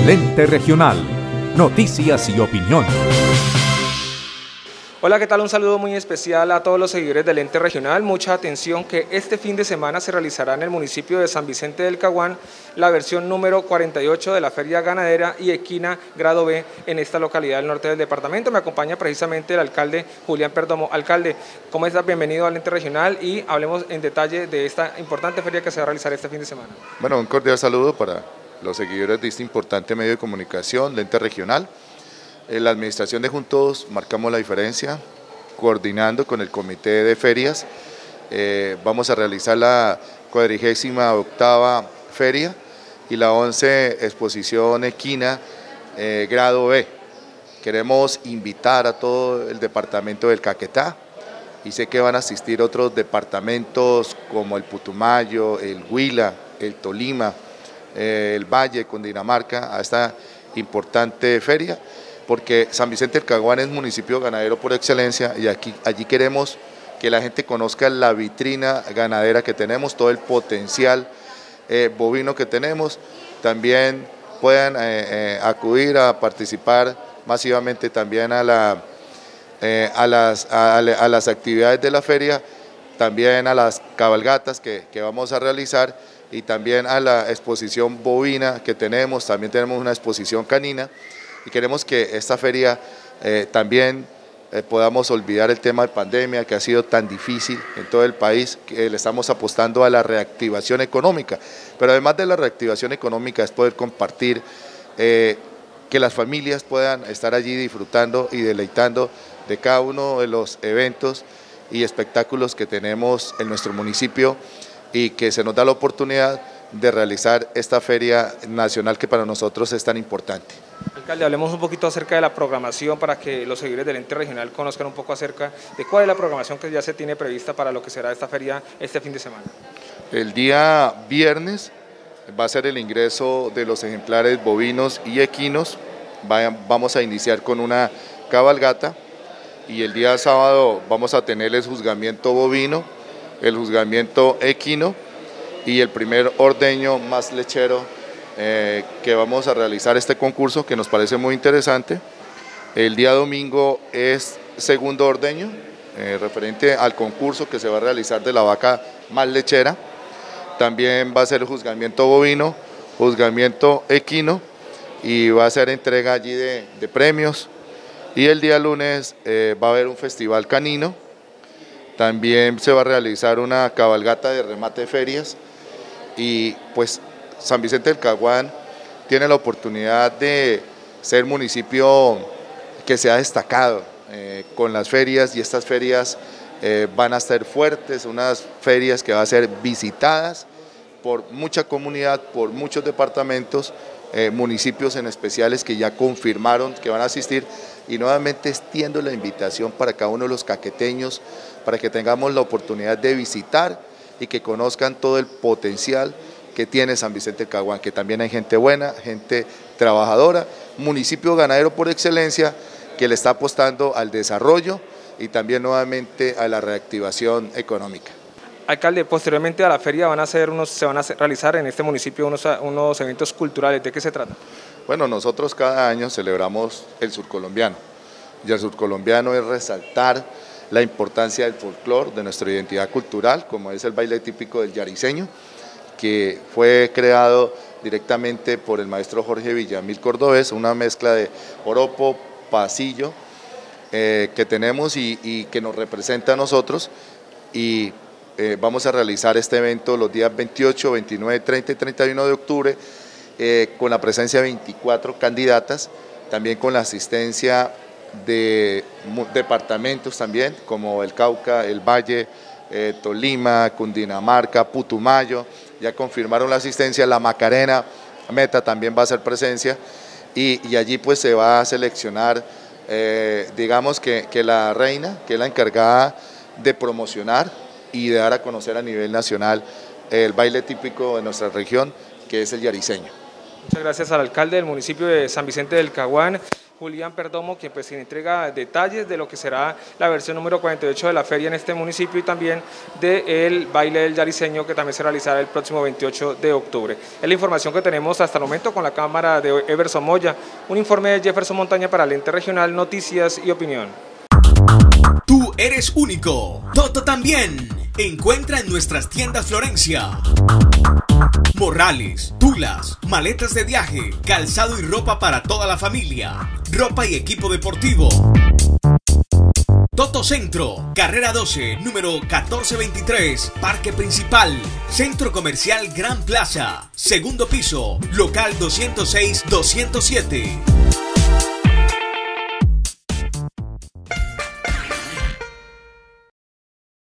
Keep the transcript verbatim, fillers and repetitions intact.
El Ente Regional. Noticias y opinión. Hola, ¿qué tal? Un saludo muy especial a todos los seguidores del Ente Regional. Mucha atención que este fin de semana se realizará en el municipio de San Vicente del Caguán la versión número cuarenta y ocho de la Feria Ganadera y Equina Grado B en esta localidad del norte del departamento. Me acompaña precisamente el alcalde Julián Perdomo. Alcalde, ¿cómo estás? Bienvenido al Ente Regional y hablemos en detalle de esta importante feria que se va a realizar este fin de semana. Bueno, un cordial saludo para los seguidores de este importante medio de comunicación, el Ente Regional. En la administración de Juntos marcamos la diferencia, coordinando con el comité de ferias. Eh, vamos a realizar la cuadragésima octava feria y la once exposición equina eh, grado B. Queremos invitar a todo el departamento del Caquetá y sé que van a asistir otros departamentos como el Putumayo, el Huila, el Tolima, eh, el Valle, Cundinamarca, a esta importante feria, porque San Vicente del Caguán es municipio ganadero por excelencia y aquí, allí queremos que la gente conozca la vitrina ganadera que tenemos, todo el potencial eh, bovino que tenemos, también puedan eh, eh, acudir a participar masivamente también a, la, eh, a, las, a, a las actividades de la feria, también a las cabalgatas que, que vamos a realizar y también a la exposición bovina que tenemos, también tenemos una exposición canina. Y queremos que esta feria eh, también eh, podamos olvidar el tema de pandemia que ha sido tan difícil en todo el país, que le estamos apostando a la reactivación económica, pero además de la reactivación económica es poder compartir, eh, que las familias puedan estar allí disfrutando y deleitando de cada uno de los eventos y espectáculos que tenemos en nuestro municipio y que se nos da la oportunidad de realizar esta feria nacional que para nosotros es tan importante. Alcalde, hablemos un poquito acerca de la programación para que los seguidores del Ente Regional conozcan un poco acerca de cuál es la programación que ya se tiene prevista para lo que será esta feria este fin de semana. El día viernes va a ser el ingreso de los ejemplares bovinos y equinos, vamos a iniciar con una cabalgata y el día sábado vamos a tener el juzgamiento bovino, el juzgamiento equino y el primer ordeño más lechero eh, que vamos a realizar este concurso que nos parece muy interesante. El día domingo es segundo ordeño, eh, referente al concurso que se va a realizar de la vaca más lechera. También va a ser el juzgamiento bovino, juzgamiento equino y va a ser entrega allí de, de premios. Y el día lunes eh, va a haber un festival canino. También se va a realizar una cabalgata de remate de ferias y pues San Vicente del Caguán tiene la oportunidad de ser municipio que se ha destacado eh, con las ferias y estas ferias eh, van a ser fuertes, unas ferias que van a ser visitadas por mucha comunidad, por muchos departamentos, eh, municipios en especiales que ya confirmaron que van a asistir y nuevamente extiendo la invitación para cada uno de los caqueteños para que tengamos la oportunidad de visitar y que conozcan todo el potencial que tiene San Vicente del Caguán, que también hay gente buena, gente trabajadora, municipio ganadero por excelencia que le está apostando al desarrollo y también nuevamente a la reactivación económica. Alcalde, posteriormente a la feria van a hacer unos, se van a realizar en este municipio unos, unos eventos culturales. ¿De qué se trata? Bueno, nosotros cada año celebramos el surcolombiano y el surcolombiano es resaltar la importancia del folclore, de nuestra identidad cultural, como es el baile típico del yariseño, que fue creado directamente por el maestro Jorge Villamil Cordobés, una mezcla de joropo, pasillo, eh, que tenemos y, y que nos representa a nosotros, y eh, vamos a realizar este evento los días veintiocho, veintinueve, treinta y treinta y uno de octubre, eh, con la presencia de veinticuatro candidatas, también con la asistencia de departamentos también, como el Cauca, el Valle, eh, Tolima, Cundinamarca, Putumayo, ya confirmaron la asistencia, la Macarena, Meta también va a ser presencia, y, y allí pues se va a seleccionar, eh, digamos que, que la reina, que es la encargada de promocionar y de dar a conocer a nivel nacional el baile típico de nuestra región, que es el yariseño. Muchas gracias al alcalde del municipio de San Vicente del Caguán. Julián Perdomo, quien pues entrega detalles de lo que será la versión número cuarenta y ocho de la feria en este municipio y también del baile del Yariseño, que también se realizará el próximo veintiocho de octubre. Es la información que tenemos hasta el momento con la cámara de Everson Moya. Un informe de Jefferson Montaña para el Ente Regional, Noticias y Opinión. Tú eres único, Toto también. Encuentra en nuestras tiendas Florencia morrales, tulas, maletas de viaje, calzado y ropa para toda la familia, ropa y equipo deportivo. Toto Centro, carrera doce, número catorce veintitrés, Parque Principal, Centro Comercial Gran Plaza, segundo piso, local doscientos seis doscientos siete.